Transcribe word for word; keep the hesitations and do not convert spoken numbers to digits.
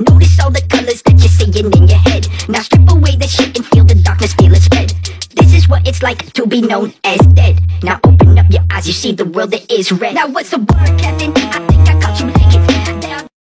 Notice all the colors that you're seeing in your head. Now strip away the shit and feel the darkness, feel it spread. This is what it's like to be known as dead. Now open up your eyes, you see the world that is red. Now what's the word, Captain?